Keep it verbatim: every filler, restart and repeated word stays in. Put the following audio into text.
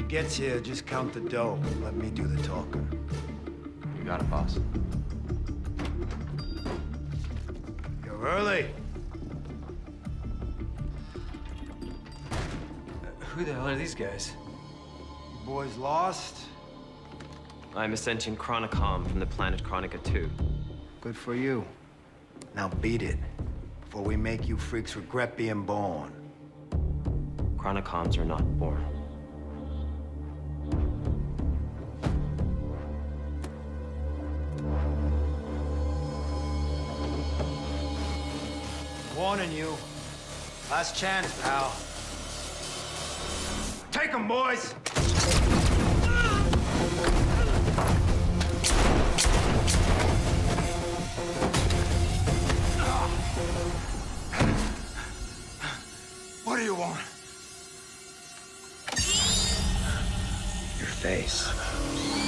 gets here, just count the dough. Let me do the talking. You got it, boss. You're early. Uh, who the hell are these guys? You boys lost? I'm a sentient chronicom from the planet Chronica two. Good for you. Now beat it, before we make you freaks regret being born. Chronicoms are not born. Warning you. Last chance, pal. Take 'em, boys! What do you want? Your face.